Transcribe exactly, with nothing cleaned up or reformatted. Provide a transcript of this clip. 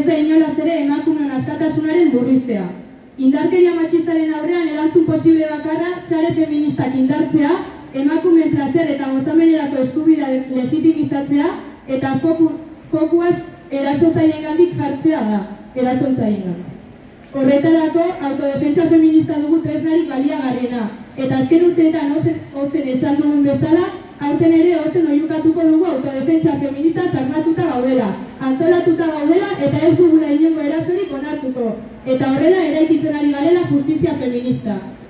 ez da inolaz ere emakumeon askatasunaren murriztea. Indarkeria matxistaren aurrean erantzun posible bakarra sare feministak indartzea, emakumeen plazer eta gozamenerako eskubidea legitimizatzea eta fokuaz erasotzaileengandik jartzea da, erasotzaileengana. Horretarako, autodefentsa feminista dugu tresnarik baliagarriena, eta azken urteetan ozen esan dugun bezala, aurten ere ozen oiukatuko dugu autodefentsa feminista zagnatuta gaudela, antolatuta gaudela eta ez dugula inongo erasorik onartuko, eta horrela eraikitzen ari garela justizia feminista.